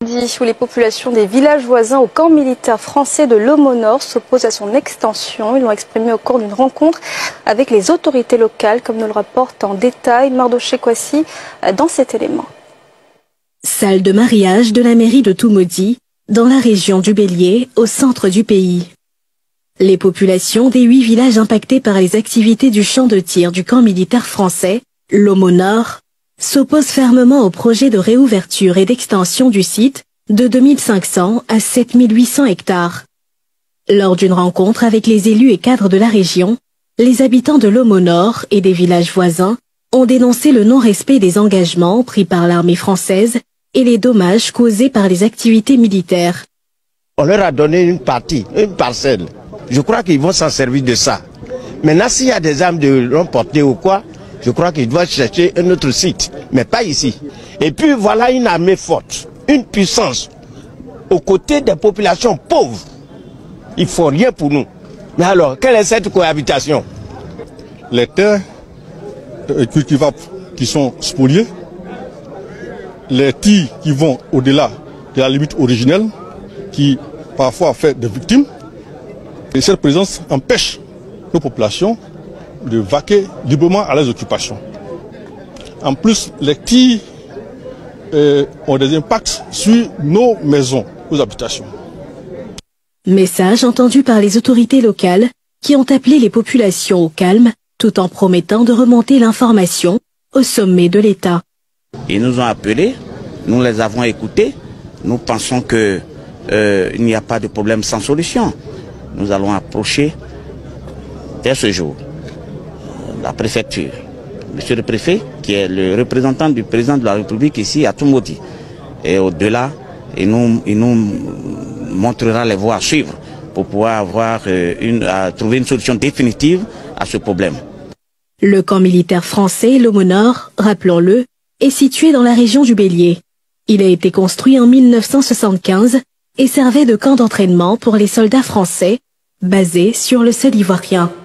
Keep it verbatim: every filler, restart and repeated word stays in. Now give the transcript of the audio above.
Où les populations des villages voisins au camp militaire français de l'Homo-Nord s'opposent à son extension. Ils l'ont exprimé au cours d'une rencontre avec les autorités locales, comme nous le rapporte en détail Mardoché Kwasi dans cet élément. Salle de mariage de la mairie de Toumaudi, dans la région du Bélier, au centre du pays. Les populations des huit villages impactés par les activités du champ de tir du camp militaire français, l'Homo-Nord, s'opposent fermement au projet de réouverture et d'extension du site de deux mille cinq cents à sept mille huit cents hectares. Lors d'une rencontre avec les élus et cadres de la région, les habitants de l'Homo-Nord et des villages voisins ont dénoncé le non-respect des engagements pris par l'armée française et les dommages causés par les activités militaires. On leur a donné une partie, une parcelle. Je crois qu'ils vont s'en servir de ça. Maintenant, s'il y a des armes de long portée ou quoi, je crois qu'ils doivent chercher un autre site, mais pas ici. Et puis voilà une armée forte, une puissance, aux côtés des populations pauvres. Il ne faut rien pour nous. Mais alors, quelle est cette cohabitation? Les terres cultivables qui sont spoliées, les tirs qui vont au-delà de la limite originelle, qui parfois fait des victimes, et cette présence empêche nos populations de vaquer librement à leurs occupations. En plus, les tirs euh, ont des impacts sur nos maisons, nos habitations. Message entendu par les autorités locales qui ont appelé les populations au calme tout en promettant de remonter l'information au sommet de l'État. Ils nous ont appelés, nous les avons écoutés, nous pensons qu'il euh, n'y a pas de problème sans solution. Nous allons approcher dès ce jour la préfecture, monsieur le préfet, qui est le représentant du président de la République ici à Toumaudi. Et au-delà, il nous, il nous montrera les voies à suivre pour pouvoir avoir une, à trouver une solution définitive à ce problème. Le camp militaire français, l'Homo-Nord, rappelons-le, est situé dans la région du Bélier. Il a été construit en mille neuf cent soixante-quinze et servait de camp d'entraînement pour les soldats français basés sur le sol ivoirien.